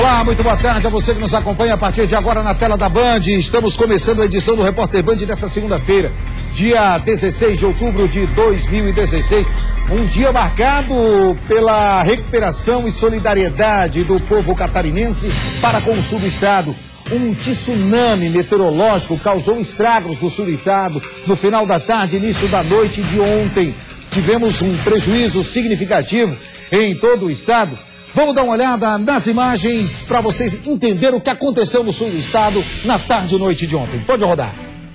Olá, muito boa tarde a você que nos acompanha a partir de agora na tela da Band. Estamos começando a edição do Repórter Band dessa segunda-feira, dia 16 de outubro de 2016. Um dia marcado pela recuperação e solidariedade do povo catarinense para com o sul do estado. Um tsunami meteorológico causou estragos no sul do estado no final da tarde, início da noite de ontem. Tivemos um prejuízo significativo em todo o estado. Vamos dar uma olhada nas imagens para vocês entenderem o que aconteceu no sul do estado na tarde e noite de ontem. Pode rodar.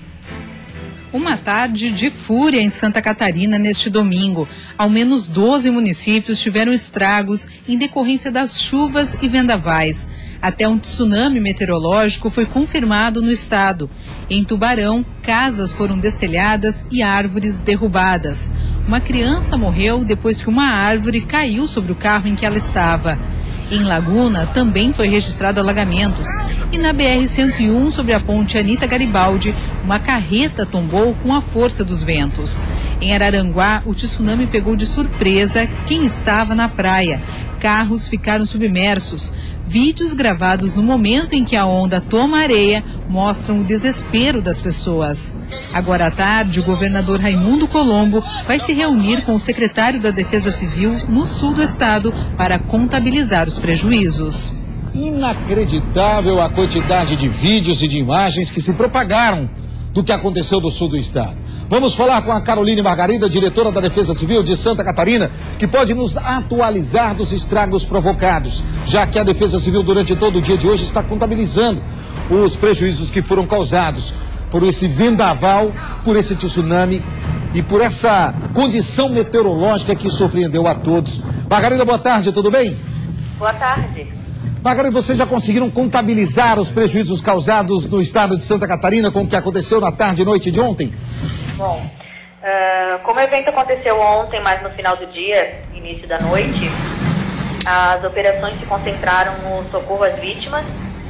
Uma tarde de fúria em Santa Catarina neste domingo. Ao menos 12 municípios tiveram estragos em decorrência das chuvas e vendavais. Até um tsunami meteorológico foi confirmado no estado. Em Tubarão, casas foram destelhadas e árvores derrubadas. Uma criança morreu depois que uma árvore caiu sobre o carro em que ela estava. Em Laguna, também foi registrado alagamentos. E na BR-101, sobre a ponte Anita Garibaldi, uma carreta tombou com a força dos ventos. Em Araranguá, o tsunami pegou de surpresa quem estava na praia. Carros ficaram submersos. Vídeos gravados no momento em que a onda toma areia mostram o desespero das pessoas. Agora à tarde, o governador Raimundo Colombo vai se reunir com o secretário da Defesa Civil no sul do estado para contabilizar os prejuízos. Inacreditável a quantidade de vídeos e de imagens que se propagaram do que aconteceu no sul do estado. Vamos falar com a Caroline Margarida, diretora da Defesa Civil de Santa Catarina, que pode nos atualizar dos estragos provocados, já que a Defesa Civil durante todo o dia de hoje está contabilizando os prejuízos que foram causados por esse vendaval, por esse tsunami e por essa condição meteorológica que surpreendeu a todos. Margarida, boa tarde, tudo bem? Boa tarde. Margarida, vocês já conseguiram contabilizar os prejuízos causados no estado de Santa Catarina com o que aconteceu na tarde e noite de ontem? Bom, como o evento aconteceu ontem, mas no final do dia, início da noite, as operações se concentraram no socorro às vítimas.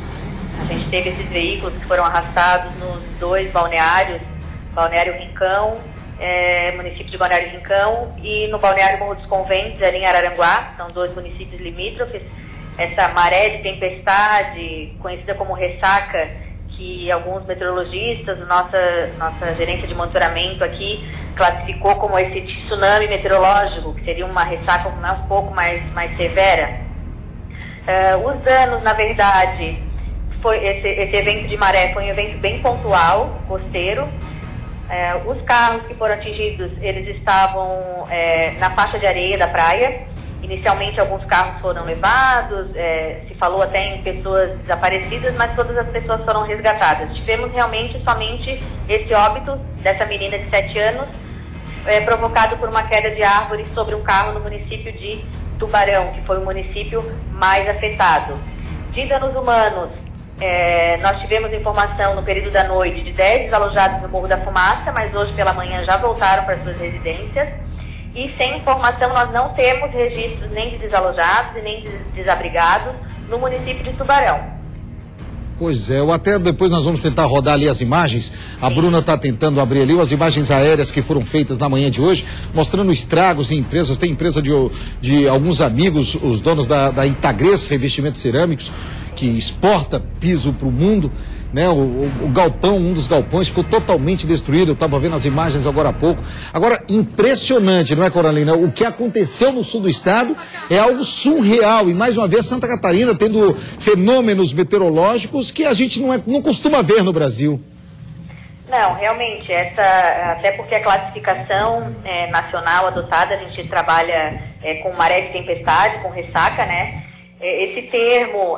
A gente teve esses veículos que foram arrastados nos dois balneários, Balneário Rincão, município de Balneário Rincão, e no Balneário Morro dos Conventos, ali em Araranguá, são dois municípios limítrofes. Essa maré de tempestade, conhecida como ressaca, que alguns meteorologistas, nossa gerência de monitoramento aqui, classificou como esse tsunami meteorológico, que seria uma ressaca um pouco mais severa. Os danos, na verdade, esse evento de maré foi um evento bem pontual, costeiro. Os carros que foram atingidos, eles estavam na faixa de areia da praia. Inicialmente, alguns carros foram levados, se falou até em pessoas desaparecidas, mas todas as pessoas foram resgatadas. Tivemos realmente somente esse óbito dessa menina de 7 anos, provocado por uma queda de árvore sobre um carro no município de Tubarão, que foi o município mais afetado. De danos humanos, nós tivemos informação no período da noite de 10 desalojados no Morro da Fumaça, mas hoje pela manhã já voltaram para suas residências. E sem informação, nós não temos registros nem de desalojados e nem de desabrigados no município de Tubarão. Pois é, até depois nós vamos tentar rodar ali as imagens. A Bruna está tentando abrir ali as imagens aéreas que foram feitas na manhã de hoje, mostrando estragos em empresas. Tem empresa de alguns amigos, os donos da Itagres Revestimentos Cerâmicos, que exporta piso para o mundo, né? O galpão, um dos galpões ficou totalmente destruído. Eu estava vendo as imagens agora há pouco. Agora, impressionante, não é, Coralina? O que aconteceu no sul do estado é algo surreal. E mais uma vez Santa Catarina tendo fenômenos meteorológicos que a gente não costuma ver no Brasil. Não, realmente, até porque a classificação nacional adotada, a gente trabalha com maré de tempestade, com ressaca, né? Esse termo,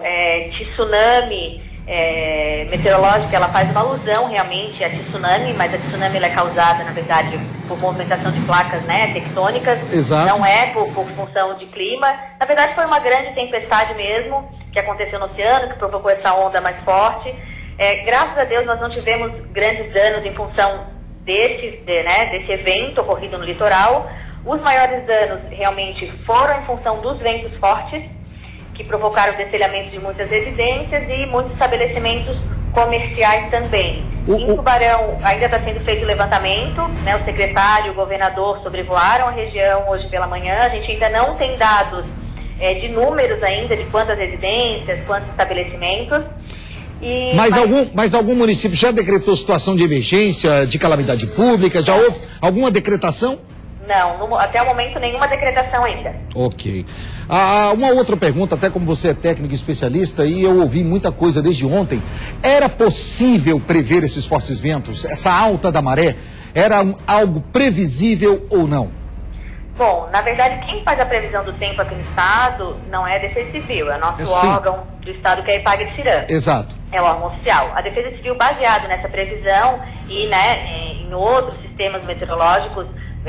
tsunami meteorológica, ela faz uma alusão realmente a tsunami, mas a tsunami ela é causada, na verdade, por movimentação de placas, né, tectônicas. Exato. Não é por função de clima. Na verdade, foi uma grande tempestade mesmo, que aconteceu no oceano, que provocou essa onda mais forte. Graças a Deus, nós não tivemos grandes danos em função desse evento ocorrido no litoral. Os maiores danos realmente foram em função dos ventos fortes, que provocaram o destelhamento de muitas residências e muitos estabelecimentos comerciais também. Em Tubarão ainda está sendo feito o levantamento, né? O secretário e o governador sobrevoaram a região hoje pela manhã. A gente ainda não tem dados de números ainda, de quantas residências, quantos estabelecimentos. Mas algum município já decretou situação de emergência, de calamidade pública? Já houve alguma decretação? Não, até o momento nenhuma decretação ainda. Ok. Uma outra pergunta, até como você é técnico e especialista, e eu ouvi muita coisa desde ontem. Era possível prever esses fortes ventos, essa alta da maré? Era algo previsível ou não? Bom, na verdade, quem faz a previsão do tempo aqui no estado não é a Defesa Civil, é o nosso órgão do estado, que é a IPAGRE-CIRAM. Exato. É o órgão oficial. A Defesa Civil, baseado nessa previsão e em outros sistemas meteorológicos,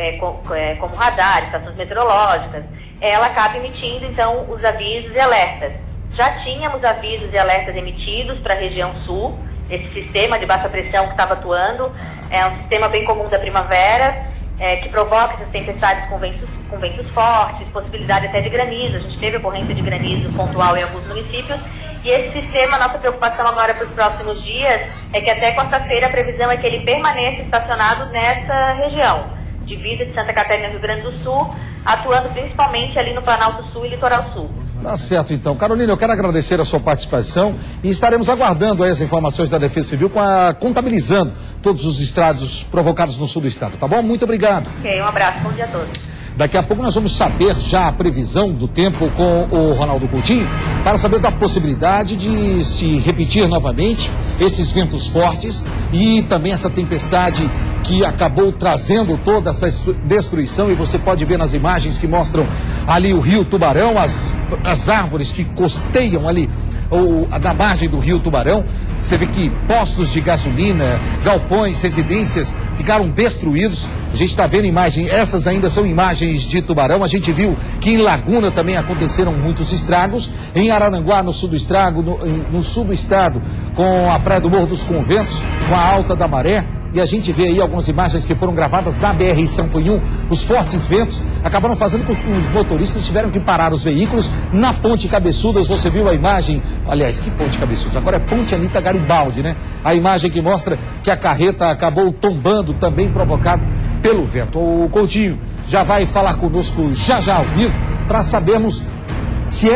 como radar, estações meteorológicas, ela acaba emitindo, então, os avisos e alertas. Já tínhamos avisos e alertas emitidos para a região sul, esse sistema de baixa pressão que estava atuando, é um sistema bem comum da primavera, que provoca essas tempestades com ventos fortes, possibilidade até de granizo. A gente teve ocorrência de granizo pontual em alguns municípios, e esse sistema, nossa preocupação agora para os próximos dias é que até quarta-feira a previsão é que ele permaneça estacionado nessa região, divisa de Santa Catarina e Rio Grande do Sul, atuando principalmente ali no Planalto Sul e Litoral Sul. Tá certo, então. Carolina, eu quero agradecer a sua participação e estaremos aguardando aí as informações da Defesa Civil, contabilizando todos os estragos provocados no sul do estado, tá bom? Muito obrigado. Ok, um abraço, bom dia a todos. Daqui a pouco nós vamos saber já a previsão do tempo com o Ronaldo Coutinho, para saber da possibilidade de se repetir novamente esses ventos fortes e também essa tempestade que acabou trazendo toda essa destruição. E você pode ver nas imagens que mostram ali o rio Tubarão, as árvores que costeiam ali na margem do rio Tubarão. Você vê que postos de gasolina, galpões, residências ficaram destruídos. A gente está vendo imagem, essas ainda são imagens de Tubarão. A gente viu que em Laguna também aconteceram muitos estragos. Em Araranguá, no sul do estado, no sul do estado, com a Praia do Morro dos Conventos, com a alta da maré. E a gente vê aí algumas imagens que foram gravadas na BR-101. Os fortes ventos acabaram fazendo com que os motoristas tiveram que parar os veículos na Ponte Cabeçudas. Você viu a imagem? Aliás, que Ponte Cabeçudas? Agora é Ponte Anita Garibaldi, né? A imagem que mostra que a carreta acabou tombando, também provocado pelo vento. O Coutinho já vai falar conosco já ao vivo para sabermos se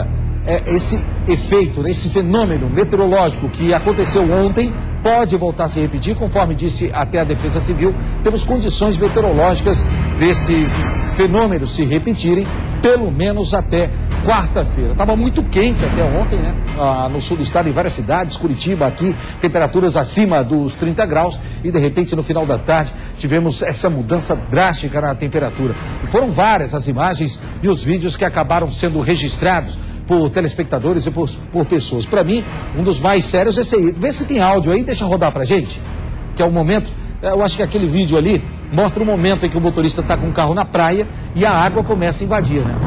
esse efeito, esse fenômeno meteorológico que aconteceu ontem pode voltar a se repetir. Conforme disse até a Defesa Civil, temos condições meteorológicas desses fenômenos se repetirem pelo menos até quarta-feira. Estava muito quente até ontem, né? No sul do estado, em várias cidades, Curitiba, aqui, temperaturas acima dos 30 graus, e de repente no final da tarde tivemos essa mudança drástica na temperatura. E foram várias as imagens e os vídeos que acabaram sendo registrados por telespectadores e por pessoas. Para mim, um dos mais sérios é esse aí. Vê se tem áudio aí, deixa rodar pra gente, que é o momento. Eu acho que aquele vídeo ali mostra o momento em que o motorista está com o carro na praia e a água começa a invadir, né?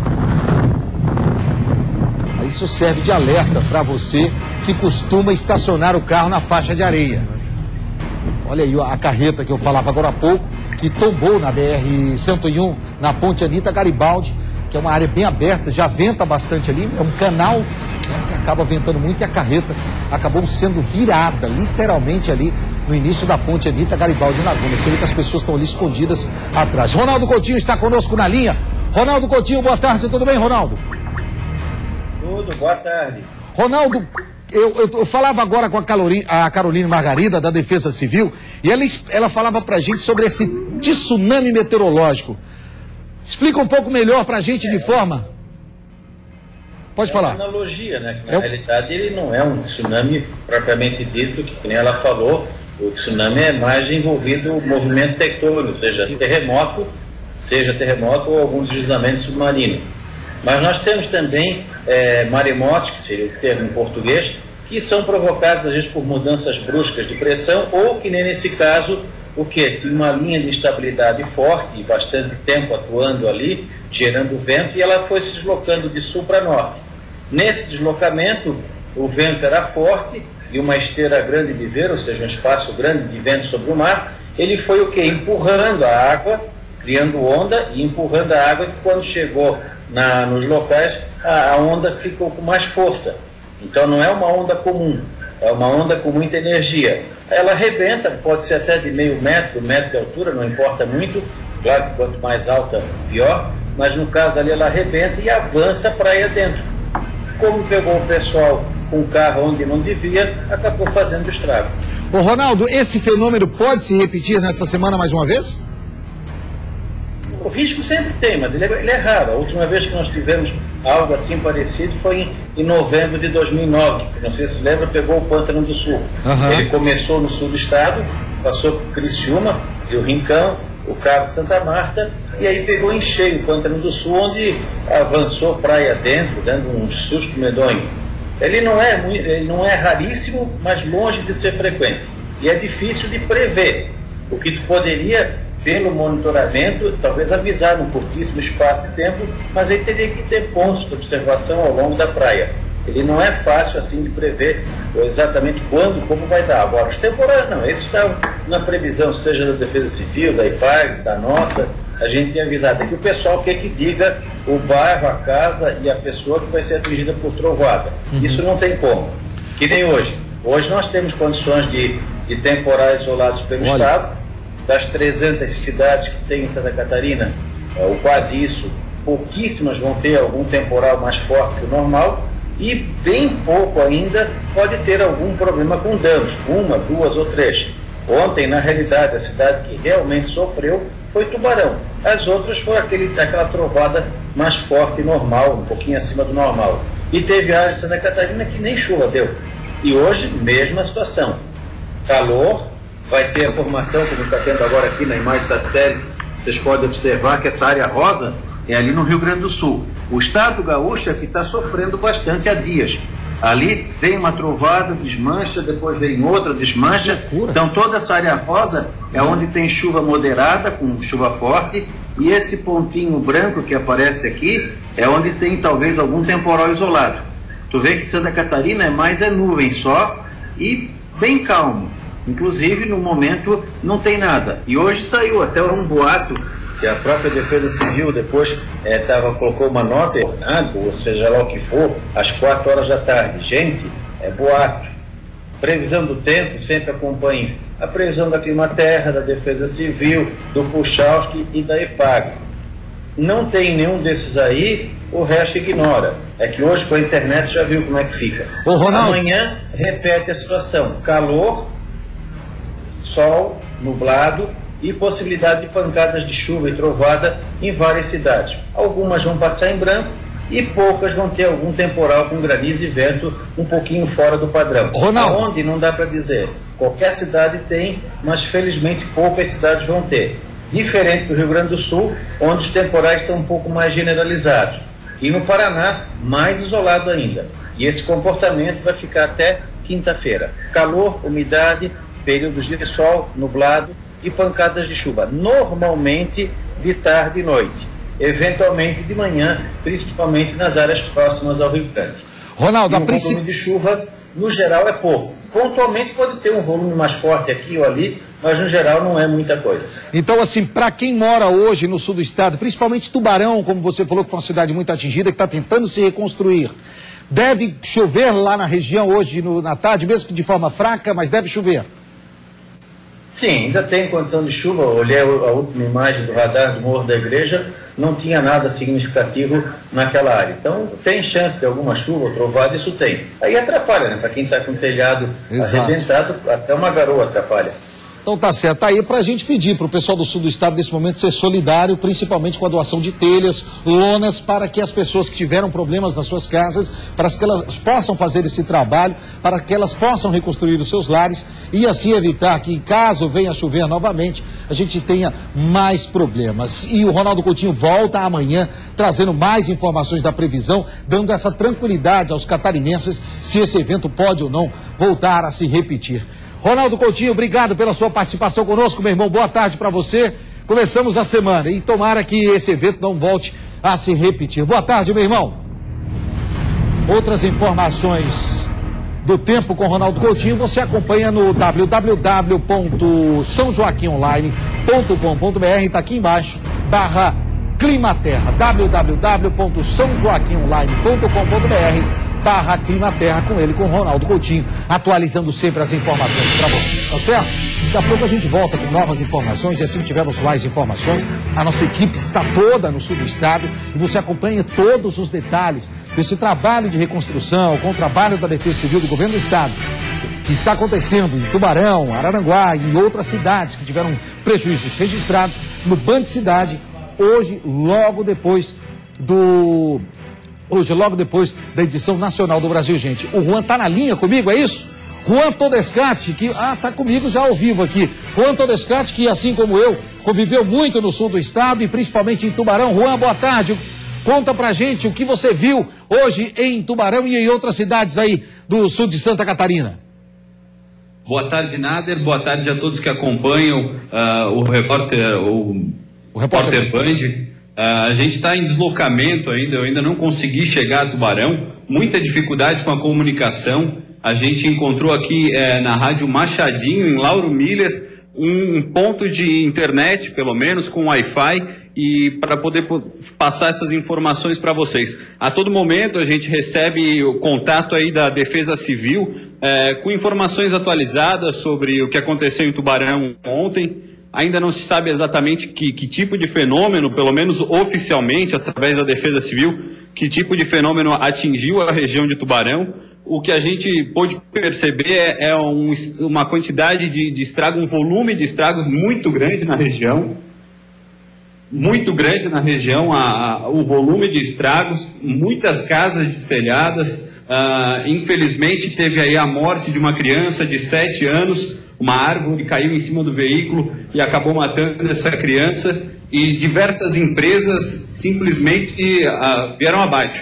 Isso serve de alerta para você que costuma estacionar o carro na faixa de areia. Olha aí a carreta que eu falava agora há pouco, que tombou na BR-101, na Ponte Anita Garibaldi, que é uma área bem aberta, já venta bastante ali, é um canal, né, que acaba ventando muito, e a carreta acabou sendo virada, literalmente ali, no início da Ponte Anita Garibaldi, na Laguna. Você vê que as pessoas estão ali escondidas atrás. Ronaldo Coutinho está conosco na linha. Ronaldo Coutinho, boa tarde, tudo bem, Ronaldo? Tudo, boa tarde. Ronaldo, eu falava agora com a Carolina Margarida, da Defesa Civil, e ela falava pra gente sobre esse tsunami meteorológico. Explica um pouco melhor pra gente de forma... Pode falar. É uma analogia, né? Que na realidade ele não é um tsunami propriamente dito, que nem ela falou. O tsunami é mais envolvido no movimento tectônico, seja terremoto ou algum deslizamento submarino. Mas nós temos também maremotos, que seria o termo em português, que são provocados às vezes por mudanças bruscas de pressão, ou que nem nesse caso, o que? Tinha uma linha de instabilidade forte e bastante tempo atuando ali, gerando vento, e ela foi se deslocando de sul para norte. Nesse deslocamento, o vento era forte e uma esteira grande de ver, ou seja, um espaço grande de vento sobre o mar, ele foi o que? Empurrando a água, criando onda e empurrando a água, que quando chegou nos locais, a onda ficou com mais força. Então não é uma onda comum, é uma onda com muita energia. Ela arrebenta, pode ser até de meio metro, 1 metro de altura, não importa muito, claro que quanto mais alta, pior, mas no caso ali ela arrebenta e avança a praia dentro. Como pegou o pessoal com o carro onde não devia, acabou fazendo estrago. Ô Ronaldo, esse fenômeno pode se repetir nessa semana mais uma vez? O risco sempre tem, mas ele é raro. A última vez que nós tivemos algo assim parecido foi em novembro de 2009, que não sei se lembra, pegou o Pântano do Sul. Ele começou no sul do estado, passou por Criciúma, Rio Rincão, o Cabo de Santa Marta, e aí pegou em cheio o Pântano do Sul, onde avançou praia dentro, dando um susto medonho. Ele não é raríssimo, mas longe de ser frequente. E é difícil de prever. O que tu poderia, pelo monitoramento, talvez avisar num curtíssimo espaço de tempo, mas aí teria que ter pontos de observação ao longo da praia. Ele não é fácil assim de prever exatamente quando, como vai dar. Agora, os temporais não, esses estão na previsão, seja da Defesa Civil, da IPAG, da nossa, a gente tem avisado aqui o pessoal que diga o bairro, a casa e a pessoa que vai ser atingida por trovoada. Isso não tem como. Que nem hoje. Hoje nós temos condições de temporais isolados pelo estado. Das 300 cidades que tem em Santa Catarina, ou quase isso, pouquíssimas vão ter algum temporal mais forte que o normal, e bem pouco ainda pode ter algum problema com danos, 1, 2 ou 3. Ontem, na realidade, a cidade que realmente sofreu foi Tubarão. As outras foi aquela trovada mais forte e normal, um pouquinho acima do normal. E teve área de Santa Catarina que nem chuva deu. E hoje, mesma situação. Calor. Vai ter a formação, como está tendo agora aqui na imagem satélite, vocês podem observar que essa área rosa é ali no Rio Grande do Sul. O estado gaúcho é que está sofrendo bastante há dias. Ali vem uma trovada, desmancha, depois vem outra, desmancha. Então toda essa área rosa é onde tem chuva moderada, com chuva forte, e esse pontinho branco que aparece aqui é onde tem talvez algum temporal isolado. Tu vê que Santa Catarina é nuvem só e bem calmo. Inclusive, no momento, não tem nada. E hoje saiu até um boato, que a própria Defesa Civil depois colocou uma nota, ou seja lá o que for, às 4 horas da tarde. Gente, é boato. Previsão do tempo, sempre acompanhe a previsão da Climaterra, da Defesa Civil, do Puchalski e da IPAG. Não tem nenhum desses aí, o resto ignora. É que hoje com a internet já viu como é que fica. Amanhã repete a situação. Calor, sol, nublado e possibilidade de pancadas de chuva e trovada em várias cidades. Algumas vão passar em branco e poucas vão ter algum temporal com granizo e vento um pouquinho fora do padrão. Ronaldo. Aonde não dá para dizer. Qualquer cidade tem, mas felizmente poucas cidades vão ter. Diferente do Rio Grande do Sul, onde os temporais são um pouco mais generalizados. E no Paraná, mais isolado ainda. E esse comportamento vai ficar até quinta-feira. Calor, umidade, períodos de sol, nublado e pancadas de chuva, normalmente de tarde e noite, eventualmente de manhã, principalmente nas áreas próximas ao Rio Grande. Ronaldo, o volume de chuva, no geral, é pouco. Pontualmente pode ter um volume mais forte aqui ou ali, mas no geral não é muita coisa. Então, assim, para quem mora hoje no sul do estado, principalmente Tubarão, como você falou, que foi uma cidade muito atingida, que está tentando se reconstruir, deve chover lá na região hoje na tarde, mesmo que de forma fraca, mas deve chover? Sim, ainda tem condição de chuva. Eu olhei a última imagem do radar do Morro da Igreja, não tinha nada significativo naquela área. Então, tem chance de alguma chuva ou trovada, isso tem. Aí atrapalha, né? Para quem está com o telhado arrebentado, até uma garoa atrapalha. Então tá certo, tá aí pra gente pedir pro pessoal do sul do estado nesse momento ser solidário, principalmente com a doação de telhas, lonas, para que as pessoas que tiveram problemas nas suas casas, para que elas possam fazer esse trabalho, para que elas possam reconstruir os seus lares e assim evitar que, caso venha chover novamente, a gente tenha mais problemas. E o Ronaldo Coutinho volta amanhã trazendo mais informações da previsão, dando essa tranquilidade aos catarinenses se esse evento pode ou não voltar a se repetir. Ronaldo Coutinho, obrigado pela sua participação conosco, meu irmão. Boa tarde para você. Começamos a semana e tomara que esse evento não volte a se repetir. Boa tarde, meu irmão. Outras informações do tempo com Ronaldo Coutinho você acompanha no www.sãojoaquimonline.com.br. Está aqui embaixo, /Climaterra. www.sãojoaquimonline.com.br/Climaterra, com ele, com Ronaldo Coutinho, atualizando sempre as informações para você, tá certo? Daqui a pouco a gente volta com novas informações e assim que tivermos mais informações, a nossa equipe está toda no sul do estado e você acompanha todos os detalhes desse trabalho de reconstrução com o trabalho da Defesa Civil do Governo do Estado, que está acontecendo em Tubarão, Araranguá e em outras cidades que tiveram prejuízos registrados no Band Cidade, hoje, logo depois da edição nacional do Brasil, gente. O Juan tá na linha comigo, é isso? Juan Todescati, que tá comigo já ao vivo aqui. Juan Todescati, que assim como eu, conviveu muito no sul do estado e principalmente em Tubarão. Juan, boa tarde. Conta pra gente o que você viu hoje em Tubarão e em outras cidades aí do sul de Santa Catarina. Boa tarde, Nader. Boa tarde a todos que acompanham o repórter Band. A gente está em deslocamento ainda, eu ainda não consegui chegar a Tubarão, muita dificuldade com a comunicação. A gente encontrou aqui na Rádio Machadinho, em Lauro Miller, um ponto de internet, pelo menos, com Wi-Fi, e para poder passar essas informações para vocês. A todo momento a gente recebe o contato aí da Defesa Civil com informações atualizadas sobre o que aconteceu em Tubarão ontem. Ainda não se sabe exatamente que tipo de fenômeno, pelo menos oficialmente, através da Defesa Civil, que tipo de fenômeno atingiu a região de Tubarão. O que a gente pôde perceber é uma quantidade de estrago, um volume de estragos muito grande na região. Muito grande na região, o volume de estragos, muitas casas destelhadas. Infelizmente teve aí a morte de uma criança de 7 anos, uma árvore caiu em cima do veículo e acabou matando essa criança, e diversas empresas simplesmente vieram abaixo.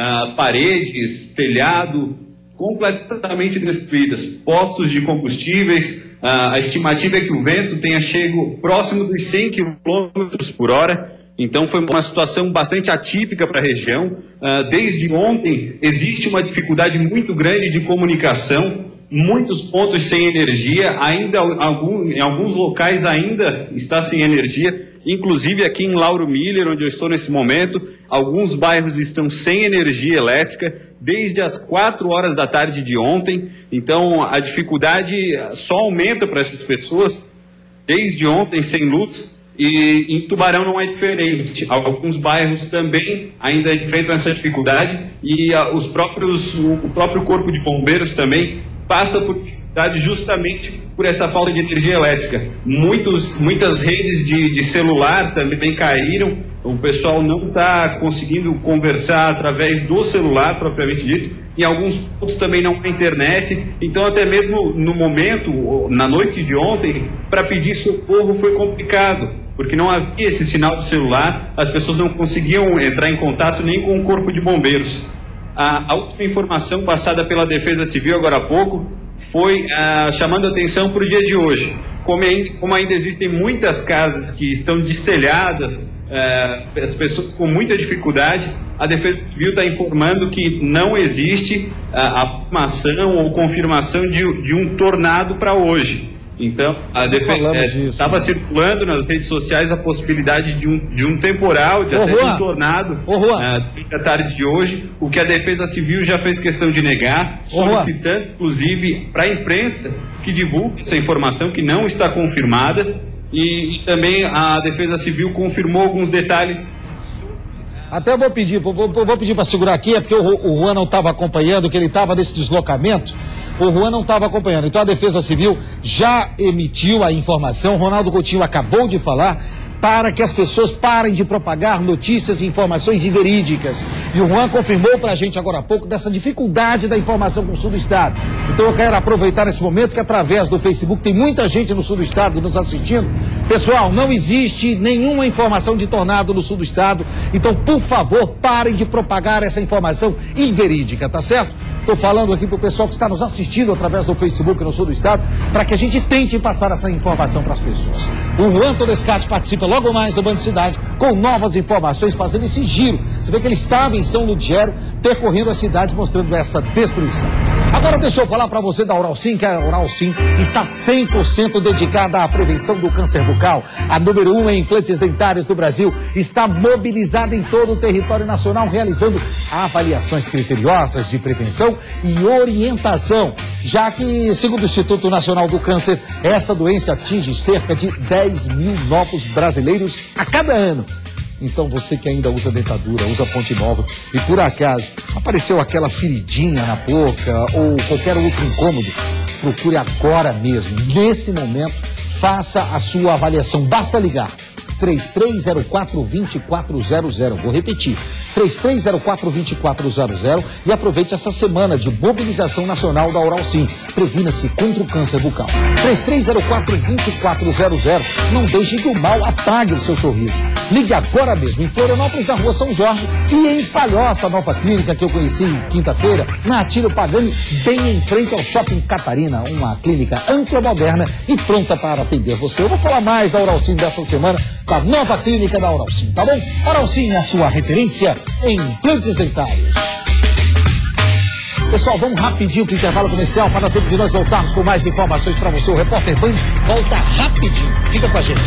Paredes, telhado, completamente destruídas, postos de combustíveis. A estimativa é que o vento tenha chegado próximo dos 100 km por hora. Então foi uma situação bastante atípica para a região. Desde ontem existe uma dificuldade muito grande de comunicação, muitos pontos sem energia, ainda em alguns locais ainda está sem energia, inclusive aqui em Lauro Miller, onde eu estou nesse momento, alguns bairros estão sem energia elétrica desde as 4 horas da tarde de ontem. Então a dificuldade só aumenta para essas pessoas, desde ontem sem luz. E em Tubarão não é diferente. Alguns bairros também ainda enfrentam essa dificuldade, e o próprio Corpo de Bombeiros também passa por dificuldade justamente por essa falta de energia elétrica. Muitas redes de celular também caíram, o pessoal não está conseguindo conversar através do celular propriamente dito, em alguns pontos também não há internet. Então até mesmo no momento, na noite de ontem, para pedir socorro foi complicado, porque não havia esse sinal do celular, as pessoas não conseguiam entrar em contato nem com o Corpo de Bombeiros. A última informação passada pela Defesa Civil agora há pouco foi chamando a atenção para o dia de hoje. Como ainda existem muitas casas que estão destelhadas, as pessoas com muita dificuldade, a Defesa Civil está informando que não existe a formação ou confirmação de um tornado para hoje. Então, a Defesa estava circulando nas redes sociais a possibilidade de um temporal, de até um tornado na tarde de hoje, o que a Defesa Civil já fez questão de negar, solicitando, inclusive, para a imprensa que divulgue essa informação que não está confirmada, e também a Defesa Civil confirmou alguns detalhes. Até vou pedir para segurar aqui, é porque o Juan não estava acompanhando, que ele estava nesse deslocamento. O Juan não estava acompanhando. Então a Defesa Civil já emitiu a informação, Ronaldo Coutinho acabou de falar, para que as pessoas parem de propagar notícias e informações inverídicas. E o Juan confirmou para a gente agora há pouco dessa dificuldade da informação com o sul do estado. Então eu quero aproveitar esse momento que através do Facebook tem muita gente no sul do estado nos assistindo. Pessoal, não existe nenhuma informação de tornado no sul do estado. Então, por favor, parem de propagar essa informação inverídica, tá certo? Estou falando aqui para o pessoal que está nos assistindo através do Facebook no sul do estado, para que a gente tente passar essa informação para as pessoas. O Juan Todescati participa logo mais do Band Cidade com novas informações, fazendo esse giro. Você vê que ele estava em São Ludgero, percorrendo as cidades mostrando essa destruição. Agora deixa eu falar para você da Oral-Sim, que a Oral-Sim está 100% dedicada à prevenção do câncer bucal. A número 1 em implantes dentários do Brasil está mobilizada em todo o território nacional, realizando avaliações criteriosas de prevenção e orientação, já que, segundo o Instituto Nacional do Câncer, essa doença atinge cerca de 10 mil novos brasileiros a cada ano. Então você que ainda usa dentadura, usa ponte nova e por acaso apareceu aquela feridinha na boca ou qualquer outro incômodo, procure agora mesmo, nesse momento, faça a sua avaliação. Basta ligar 3304-2400, vou repetir, 3304-2400 e aproveite essa semana de mobilização nacional da Oral-Sim. Previna-se contra o câncer bucal. 3304-2400, não deixe que o mal apague o seu sorriso. Ligue agora mesmo, em Florianópolis, na Rua São Jorge, e em Palhoça, nova clínica que eu conheci quinta-feira, na Atílio Pagani, bem em frente ao Shopping Catarina, uma clínica ampla, moderna e pronta para atender você. Eu vou falar mais da Oral-Sim dessa semana, da nova clínica da Oral-Sim, tá bom? Oral-Sim é a sua referência em implantes dentários. Pessoal, vamos rapidinho para o intervalo comercial para dar tempo de nós voltarmos com mais informações para você. O Repórter Band volta rapidinho. Fica com a gente.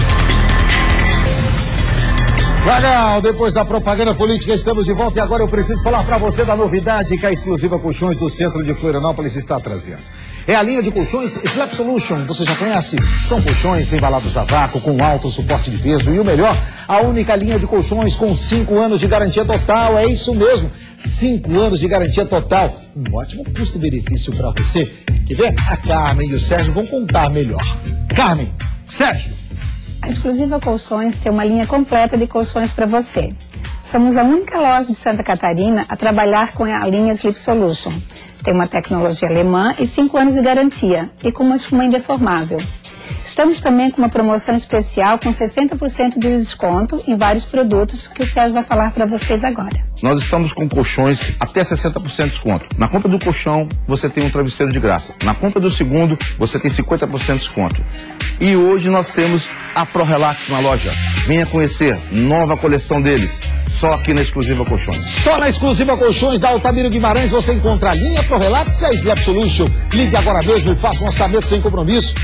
Legal, depois da propaganda política estamos de volta e agora eu preciso falar para você da novidade que a Exclusiva Colchões do centro de Florianópolis está trazendo. É a linha de colchões Slap Solution, você já conhece? São colchões embalados a vácuo, com alto suporte de peso e o melhor, a única linha de colchões com 5 anos de garantia total, é isso mesmo, 5 anos de garantia total, um ótimo custo-benefício para você. Quer ver? A Carmen e o Sérgio vão contar melhor. Carmen, Sérgio. A Exclusiva Colchões tem uma linha completa de colchões para você. Somos a única loja de Santa Catarina a trabalhar com a linha Sleep Solution. Tem uma tecnologia alemã e 5 anos de garantia e com uma espuma indeformável. Estamos também com uma promoção especial com 60% de desconto em vários produtos que o Sérgio vai falar para vocês agora. Nós estamos com colchões até 60% de desconto. Na compra do colchão, você tem um travesseiro de graça. Na compra do segundo, você tem 50% de desconto. E hoje nós temos a ProRelax na loja. Venha conhecer, nova coleção deles. Só aqui na Exclusiva Colchões. Só na Exclusiva Colchões da Altamiro Guimarães você encontra a linha ProRelax e a Slap Solution. Ligue agora mesmo e faça um orçamento sem compromisso.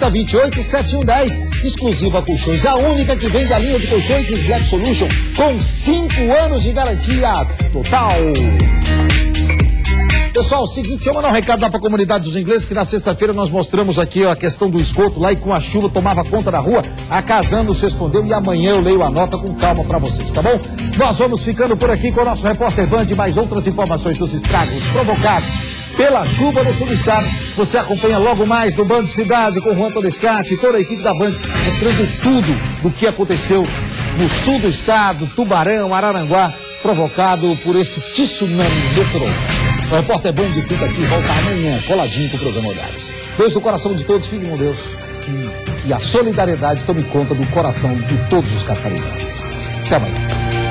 3028-7110. Exclusiva Colchões, a única que vende a linha de colchões Slap Solution com 5 anos de garantia total. Pessoal, o seguinte, eu vou mandar um recado lá para a comunidade dos ingleses, que na sexta-feira nós mostramos aqui a questão do esgoto lá e com a chuva tomava conta da rua, a Casano se respondeu e amanhã eu leio a nota com calma para vocês, tá bom? Nós vamos ficando por aqui com o nosso repórter Band e mais outras informações dos estragos provocados pela chuva no sul do estado. Você acompanha logo mais no Band Cidade com o Juan Todescati e toda a equipe da Band, mostrando tudo do que aconteceu no sul do estado, Tubarão, Araranguá, provocado por esse tsunami meteorológico. O Repórter Band fica aqui, volta amanhã, coladinho com o programa Olhares. Beijo no coração de todos, fiquem com Deus. Que a solidariedade tome conta do coração de todos os catarinenses. Até amanhã.